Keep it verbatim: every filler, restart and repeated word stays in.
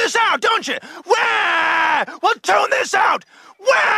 this out, don't you? Wah! Well, tune this out. Wah!